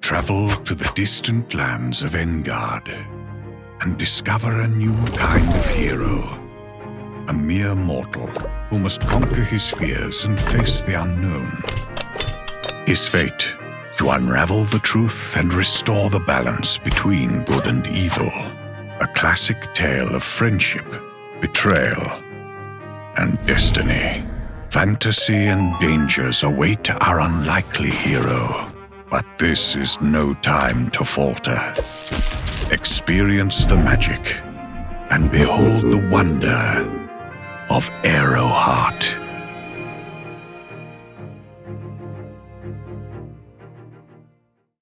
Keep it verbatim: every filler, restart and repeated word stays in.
Travel to the distant lands of Engard and discover a new kind of hero. A mere mortal who must conquer his fears and face the unknown. His fate, to unravel the truth and restore the balance between good and evil. A classic tale of friendship, betrayal, and destiny. Fantasy and dangers await our unlikely hero. But this is no time to falter. Experience the magic and behold the wonder of Airoheart.